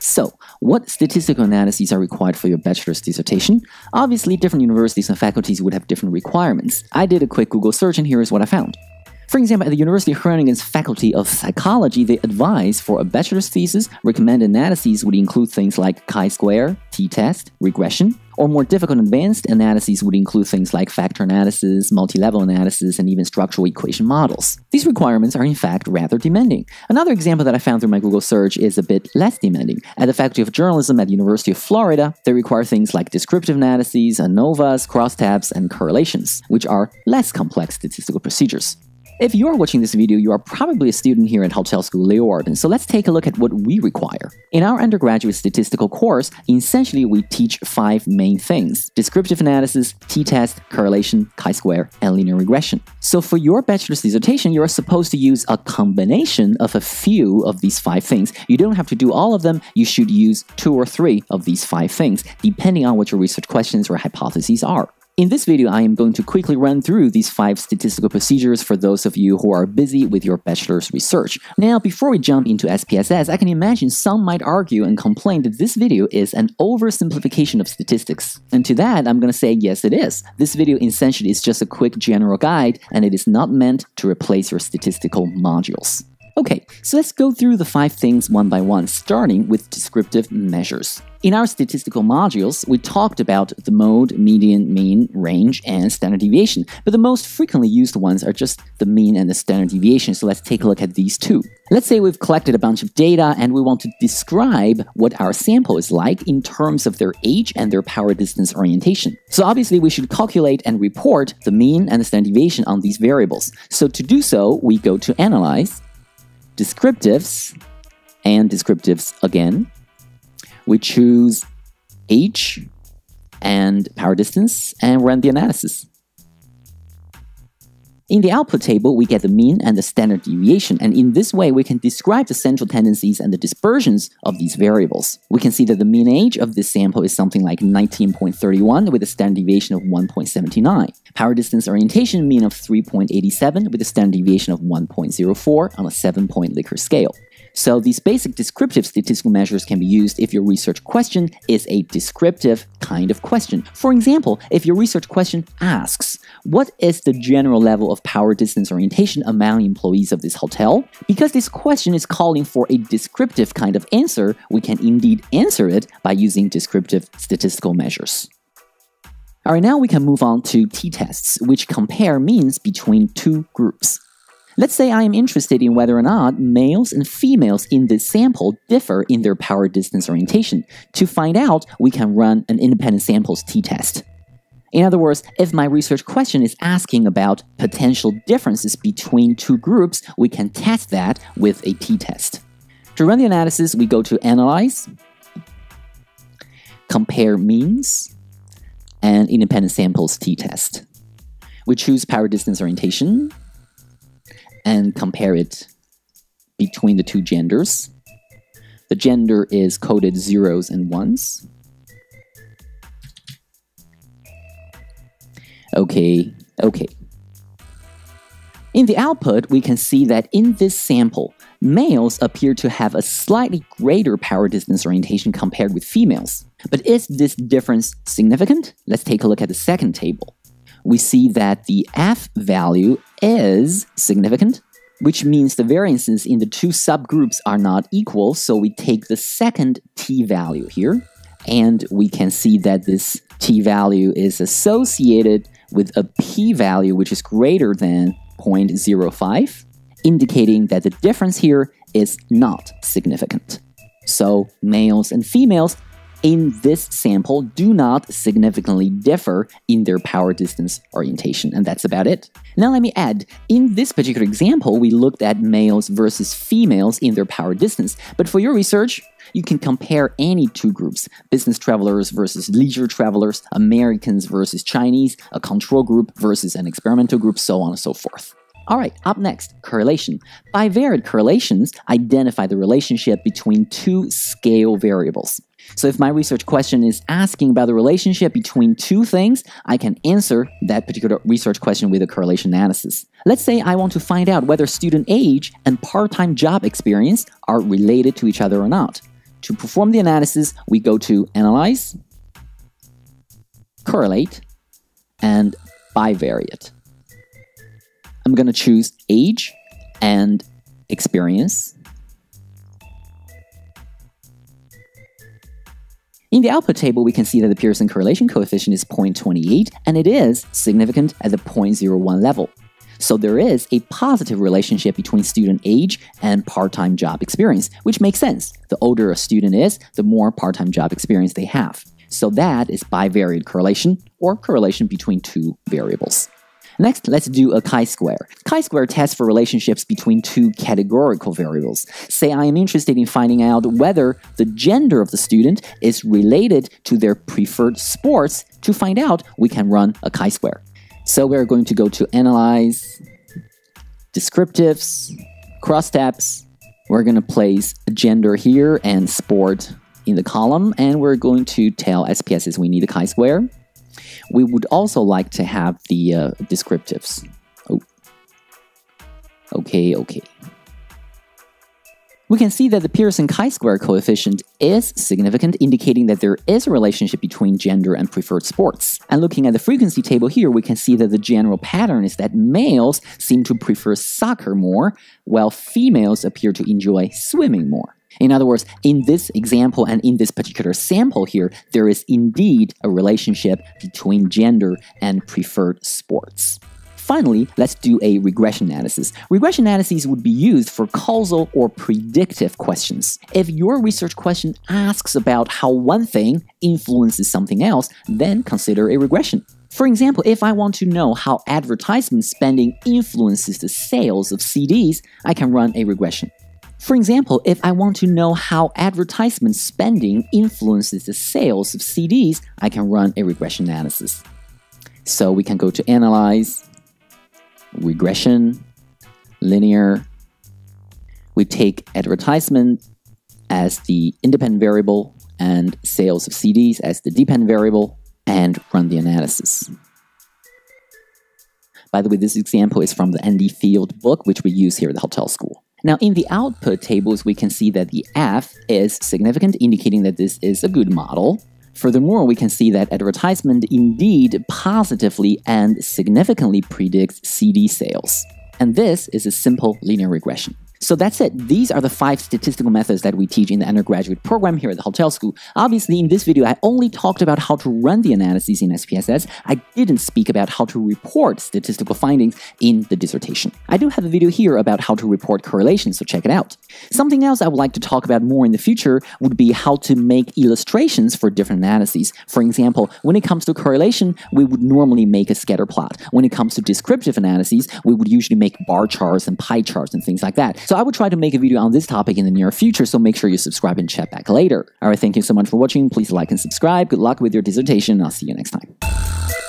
So, what statistical analyses are required for your bachelor's dissertation? Obviously, different universities and faculties would have different requirements. I did a quick Google search and here is what I found. For example, at the University of Groningen's Faculty of Psychology, they advise for a bachelor's thesis, recommended analyses would include things like chi-square, t-test, regression, or more difficult advanced analyses would include things like factor analysis, multi-level analysis, and even structural equation models. These requirements are in fact rather demanding. Another example that I found through my Google search is a bit less demanding. At the Faculty of Journalism at the University of Florida, they require things like descriptive analyses, ANOVAs, crosstabs, and correlations, which are less complex statistical procedures. If you are watching this video, you are probably a student here at Hotel School Leeuwarden, so let's take a look at what we require. In our undergraduate statistical course, essentially we teach 5 main things: descriptive analysis, t-test, correlation, chi-square, and linear regression. So for your bachelor's dissertation, you are supposed to use a combination of a few of these 5 things. You don't have to do all of them, you should use 2 or 3 of these 5 things, depending on what your research questions or hypotheses are. In this video, I am going to quickly run through these 5 statistical procedures for those of you who are busy with your bachelor's research. Now, before we jump into SPSS, I can imagine some might argue and complain that this video is an oversimplification of statistics. And to that, I'm going to say yes, it is. This video essentially is just a quick general guide, and it is not meant to replace your statistical modules. Okay, so let's go through the 5 things one by one, starting with descriptive measures. In our statistical modules, we talked about the mode, median, mean, range, and standard deviation, but the most frequently used ones are just the mean and the standard deviation, so let's take a look at these two. Let's say we've collected a bunch of data and we want to describe what our sample is like in terms of their age and their power distance orientation. So obviously we should calculate and report the mean and the standard deviation on these variables. So to do so, we go to Analyze, Descriptives, and Descriptives again. We choose age and power distance and run the analysis. In the output table, we get the mean and the standard deviation, and in this way we can describe the central tendencies and the dispersions of these variables. We can see that the mean age of this sample is something like 19.31 with a standard deviation of 1.79. Power distance orientation, mean of 3.87 with a standard deviation of 1.04 on a 7-point Likert scale. So these basic descriptive statistical measures can be used if your research question is a descriptive kind of question. For example, if your research question asks, what is the general level of power distance orientation among employees of this hotel? Because this question is calling for a descriptive kind of answer, we can indeed answer it by using descriptive statistical measures. Alright, now we can move on to t-tests, which compare means between 2 groups. Let's say I am interested in whether or not males and females in this sample differ in their power distance orientation. To find out, we can run an independent samples t-test. In other words, if my research question is asking about potential differences between 2 groups, we can test that with a t-test. To run the analysis, we go to Analyze, Compare Means, and Independent Samples t-test. We choose power distance orientation and compare it between the 2 genders. The gender is coded 0s and 1s. Okay. In the output, we can see that in this sample, males appear to have a slightly greater power distance orientation compared with females. But is this difference significant? Let's take a look at the second table. We see that the F value is significant, which means the variances in the 2 subgroups are not equal, so we take the second t-value here, and we can see that this t-value is associated with a p-value which is greater than 0.05, indicating that the difference here is not significant. So males and females in this sample do not significantly differ in their power distance orientation, and that's about it. Now let me add, in this particular example, we looked at males versus females in their power distance, but for your research, you can compare any 2 groups, business travelers versus leisure travelers, Americans versus Chinese, a control group versus an experimental group, so on and so forth. Alright, up next, correlation. Bivariate correlations identify the relationship between 2 scale variables. So if my research question is asking about the relationship between 2 things, I can answer that particular research question with a correlation analysis. Let's say I want to find out whether student age and part-time job experience are related to each other or not. to perform the analysis, we go to Analyze, Correlate, and Bivariate. I'm going to choose age and experience. In the output table, we can see that the Pearson correlation coefficient is 0.28, and it is significant at the 0.01 level. So there is a positive relationship between student age and part-time job experience, which makes sense. The older a student is, the more part-time job experience they have. So that is bivariate correlation, or correlation between two variables. Next, let's do a chi-square. Chi-square tests for relationships between two categorical variables. Say I am interested in finding out whether the gender of the student is related to their preferred sports. To find out, we can run a chi-square. So we're going to go to Analyze, Descriptives, Crosstabs. We're going to place gender here and sport in the column, and we're going to tell SPSS we need a chi-square. We would also like to have the descriptives. Oh. Okay. We can see that the Pearson chi-square coefficient is significant, indicating that there is a relationship between gender and preferred sports. And looking at the frequency table here, we can see that the general pattern is that males seem to prefer soccer more, while females appear to enjoy swimming more. In other words, in this example and in this particular sample here, there is indeed a relationship between gender and preferred sports. Finally, let's do a regression analysis. Regression analyses would be used for causal or predictive questions. If your research question asks about how one thing influences something else, then consider a regression. For example, if I want to know how advertisement spending influences the sales of CDs, I can run a regression. For example, if I want to know how advertisement spending influences the sales of CDs, I can run a regression analysis. So we can go to Analyze, Regression, Linear. We take advertisement as the independent variable and sales of CDs as the dependent variable and run the analysis. By the way, this example is from the Andy Field book, which we use here at the hotel school. Now, in the output tables, we can see that the F is significant, indicating that this is a good model. Furthermore, we can see that advertisement indeed positively and significantly predicts CD sales. And this is a simple linear regression. So that's it. These are the 5 statistical methods that we teach in the undergraduate program here at the hotel school. Obviously, in this video, I only talked about how to run the analyses in SPSS. I didn't speak about how to report statistical findings in the dissertation. I do have a video here about how to report correlations, so check it out. Something else I would like to talk about more in the future would be how to make illustrations for different analyses. For example, when it comes to correlation, we would normally make a scatter plot. When it comes to descriptive analyses, we would usually make bar charts and pie charts and things like that. So I would try to make a video on this topic in the near future, so make sure you subscribe and check back later. Alright, thank you so much for watching. Please like and subscribe. Good luck with your dissertation, and I'll see you next time.